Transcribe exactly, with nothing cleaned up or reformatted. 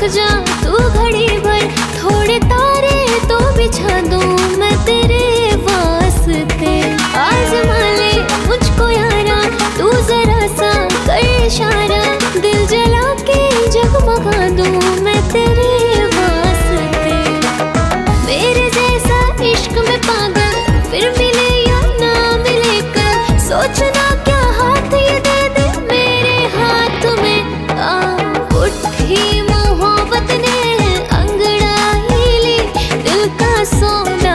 जा तू घड़ी भर, थोड़े तारे तो बिछा दूं मैं तेरे वास्ते। आज़मा ले मुझको यारा तू जरा सा कर इशारा, दिल जला के जगमगा दूं मैं तेरे वास्ते। मेरे जैसा इश्क में पागल फिर मिले या ना मिले कल, सोचना क्या हाथ ये दे दे मेरे हाथ में। आ उठी मोहब्बत ने अंगड़ाई ली, दिल का सौदा